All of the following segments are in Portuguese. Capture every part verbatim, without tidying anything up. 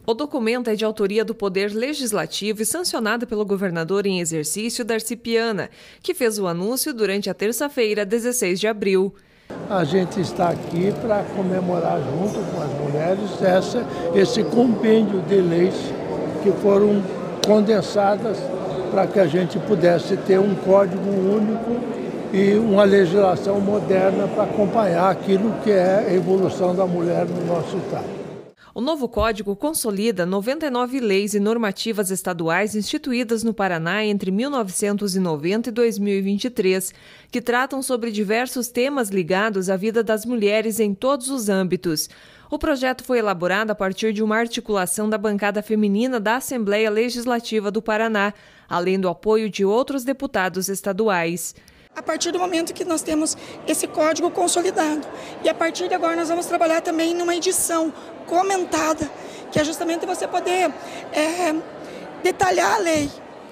O documento é de autoria do Poder Legislativo e sancionado pelo governador em exercício, Darcy Piana, que fez o anúncio durante a terça-feira, dezesseis de abril. A gente está aqui para comemorar junto com as mulheres essa, esse compêndio de leis que foram condensadas para que a gente pudesse ter um código único e uma legislação moderna para acompanhar aquilo que é a evolução da mulher no nosso estado. O novo código consolida noventa e nove leis e normativas estaduais instituídas no Paraná entre mil novecentos e noventa e dois mil e vinte e três, que tratam sobre diversos temas ligados à vida das mulheres em todos os âmbitos. O projeto foi elaborado a partir de uma articulação da bancada feminina da Assembleia Legislativa do Paraná, além do apoio de outros deputados estaduais. A partir do momento que nós temos esse código consolidado e a partir de agora nós vamos trabalhar também numa edição comentada, que é justamente você poder é, detalhar a lei.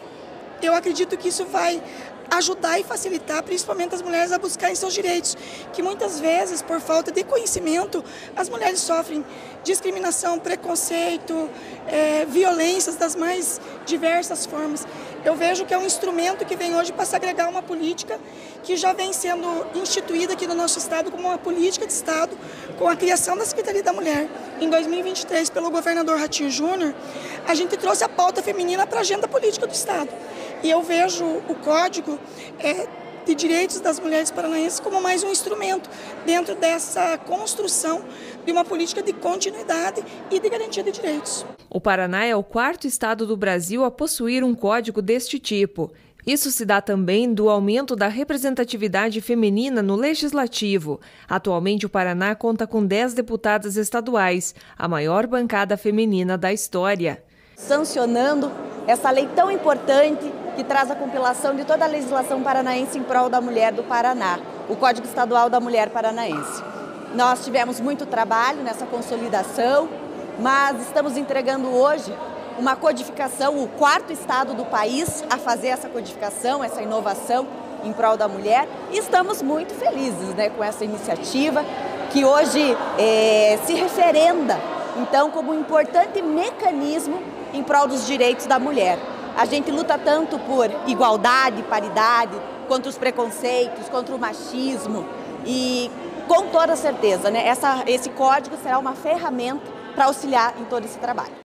Eu acredito que isso vai ajudar e facilitar principalmente as mulheres a buscarem seus direitos, que muitas vezes, por falta de conhecimento, as mulheres sofrem discriminação, preconceito, é, violências das mais diversas formas. Eu vejo que é um instrumento que vem hoje para se agregar uma política que já vem sendo instituída aqui no nosso estado como uma política de estado, com a criação da Secretaria da Mulher. Em dois mil e vinte e três, pelo governador Ratinho Júnior, a gente trouxe a pauta feminina para a agenda política do estado. E eu vejo o Código é, de Direitos das Mulheres Paranaenses como mais um instrumento dentro dessa construção de uma política de continuidade e de garantia de direitos. O Paraná é o quarto estado do Brasil a possuir um código deste tipo. Isso se dá também do aumento da representatividade feminina no Legislativo. Atualmente, o Paraná conta com dez deputadas estaduais, a maior bancada feminina da história. Sancionando essa lei tão importante que traz a compilação de toda a legislação paranaense em prol da mulher do Paraná, o Código Estadual da Mulher Paranaense. Nós tivemos muito trabalho nessa consolidação, mas estamos entregando hoje uma codificação, o quarto estado do país a fazer essa codificação, essa inovação em prol da mulher. E estamos muito felizes, né, com essa iniciativa que hoje é, se referenda, então, como um importante mecanismo em prol dos direitos da mulher. A gente luta tanto por igualdade, paridade, contra os preconceitos, contra o machismo e, com toda certeza, né, essa, esse código será uma ferramenta para auxiliar em todo esse trabalho.